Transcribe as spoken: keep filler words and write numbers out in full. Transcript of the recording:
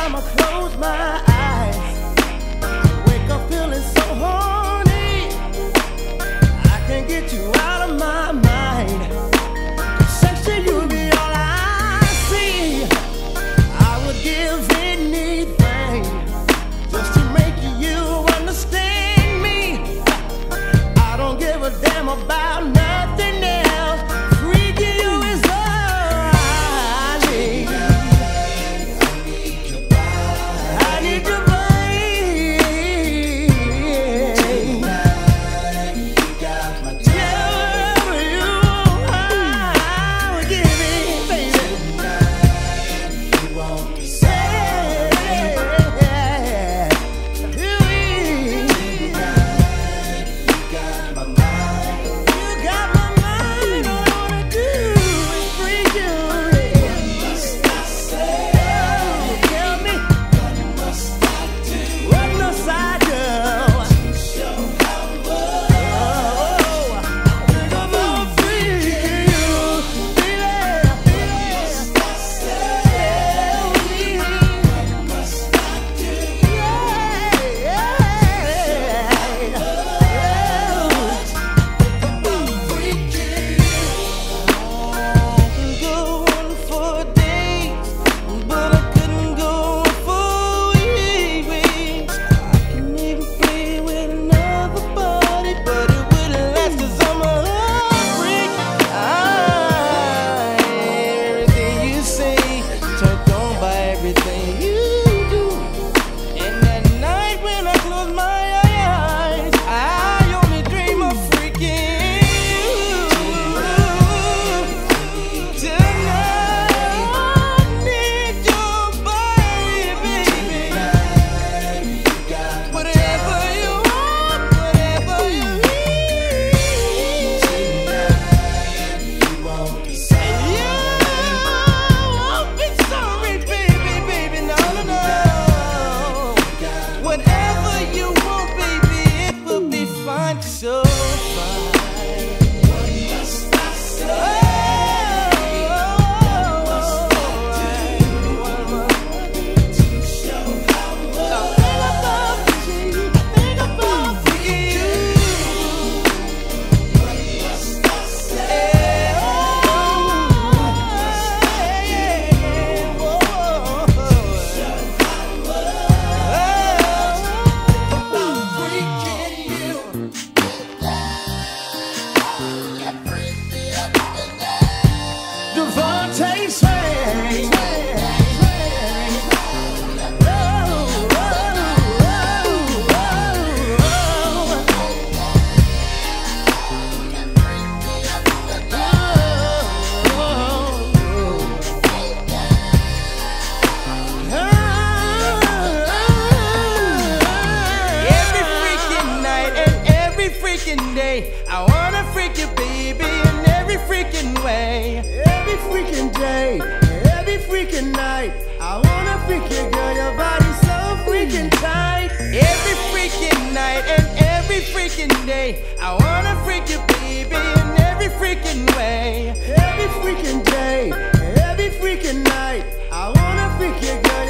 time I close my eyes, I wake up feeling so horny. I can't get you out of my mind. Sex to you be all I see. I would give anything just to make you understand me. I don't give a damn about nothing else. Freaking you is all I need. I need your body. I need your body. Tonight you got my time. Yeah, you, I would give it, baby. Tonight you won't be sad. You, tonight you got my mind. You got my mind. All I wanna do is freak you. What must I say? Oh, tell me. What must I do? What must I do? To show how much oh, I think I'm gonna freak you, baby. What must I say? What must I do? Yeah, yeah, I can go on for days, but I couldn't go on for weeks. I can even play with another body, but it wouldn't last 'cause I'm a love freak. I, everything you say, turned on by everything you do. And at night when I close my eyes, I only dream of freaking you. Tonight I need your body, baby. Whatever you want, whatever you need. You won't be sorry. You won't be sorry, baby, baby, no, no, no. Whatever you want, baby, it will be fine, so fine. What must I say? To show how much I think about you, I think about you. What must I say? Devontae Swing. Every freaking night and every freaking day, I wanna freak you, baby, in every freaking way. Every freaking day, every freaking night, I wanna freak you, girl, your body's so freaking tight. Every freaking night and every freaking day, I wanna freak you, baby, in every freaking way. Every freaking day, every freaking night, I wanna freak you, girl.